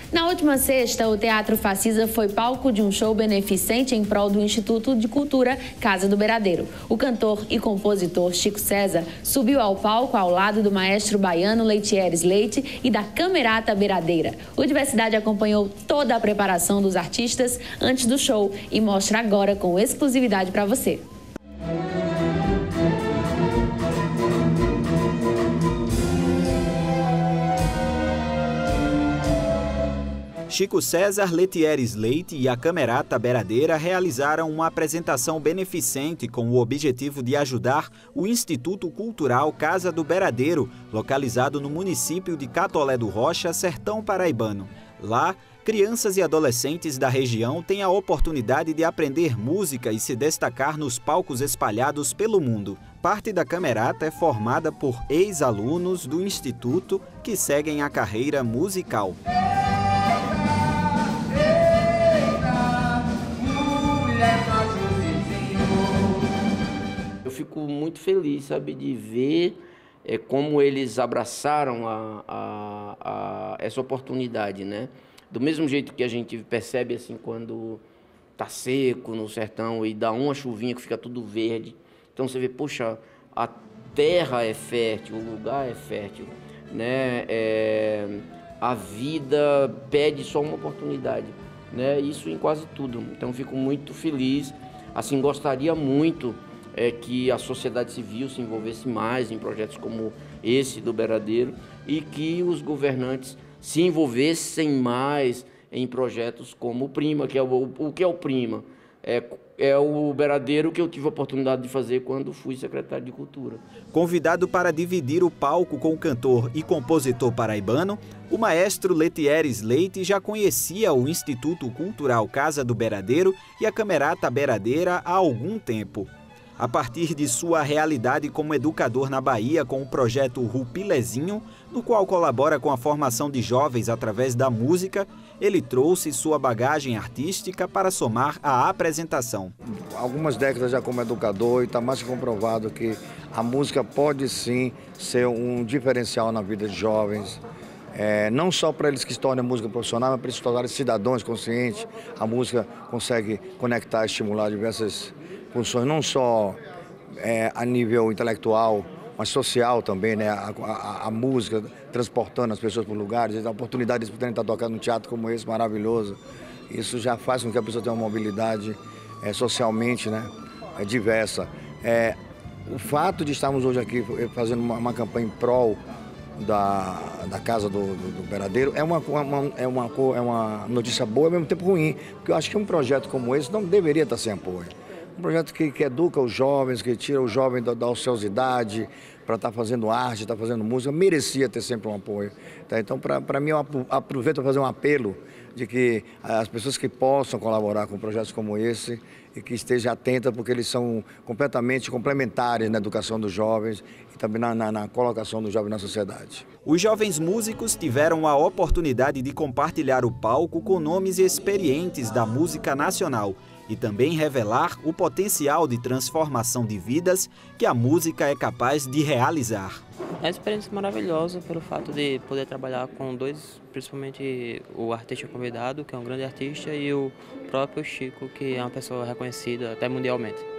Na última sexta, o Teatro Facisa foi palco de um show beneficente em prol do Instituto de Cultura Casa do Beradeiro. O cantor e compositor Chico César subiu ao palco ao lado do maestro baiano Letieres Leite e da Camerata Beradeira. O Diversidade acompanhou toda a preparação dos artistas antes do show e mostra agora com exclusividade para você. Chico César, Letieres Leite e a Camerata Beradeira realizaram uma apresentação beneficente com o objetivo de ajudar o Instituto Cultural Casa do Beradeiro, localizado no município de Catolé do Rocha, sertão paraibano. Lá, crianças e adolescentes da região têm a oportunidade de aprender música e se destacar nos palcos espalhados pelo mundo. Parte da Camerata é formada por ex-alunos do Instituto que seguem a carreira musical. Eu fico muito feliz, sabe, de ver como eles abraçaram essa oportunidade, né? Do mesmo jeito que a gente percebe assim quando tá seco no sertão e dá uma chuvinha que fica tudo verde. Então você vê, poxa, a terra é fértil, o lugar é fértil, né? A vida pede só uma oportunidade, né? Isso em quase tudo. Então fico muito feliz, assim, gostaria muito que a sociedade civil se envolvesse mais em projetos como esse do Beradeiro e que os governantes se envolvessem mais em projetos como o Prima, que é o que é o Prima? É o Beradeiro que eu tive a oportunidade de fazer quando fui secretário de Cultura. Convidado para dividir o palco com o cantor e compositor paraibano, o maestro Letieres Leite já conhecia o Instituto Cultural Casa do Beradeiro e a Camerata Beradeira há algum tempo. A partir de sua realidade como educador na Bahia com o projeto Rupilezinho, no qual colabora com a formação de jovens através da música, ele trouxe sua bagagem artística para somar à apresentação. Algumas décadas já como educador e está mais que comprovado que a música pode sim ser um diferencial na vida de jovens. Não só para eles que se tornem música profissional, mas para eles se tornarem cidadãos conscientes. A música consegue conectar e estimular diversas funções, não só a nível intelectual, mas social também, né? A música transportando as pessoas por lugares, a oportunidade de poderem estar tocando num teatro como esse, maravilhoso. Isso já faz com que a pessoa tenha uma mobilidade socialmente, né? Diversa. O fato de estarmos hoje aqui fazendo uma campanha em prol da Casa do Beradeiro é uma notícia boa e ao mesmo tempo ruim, porque eu acho que um projeto como esse não deveria estar sem apoio. Um projeto que educa os jovens, que tira o jovem da ociosidade para estar fazendo arte, estar fazendo música, merecia ter sempre um apoio. Tá? Então, para mim, eu aproveito para fazer um apelo de que as pessoas que possam colaborar com projetos como esse e que estejam atentas, porque eles são completamente complementares na educação dos jovens e também na colocação do jovem na sociedade. Os jovens músicos tiveram a oportunidade de compartilhar o palco com nomes experientes da música nacional e também revelar o potencial de transformação de vidas que a música é capaz de realizar. É uma experiência maravilhosa pelo fato de poder trabalhar com dois, principalmente o artista convidado, que é um grande artista, e o próprio Chico, que é uma pessoa reconhecida até mundialmente.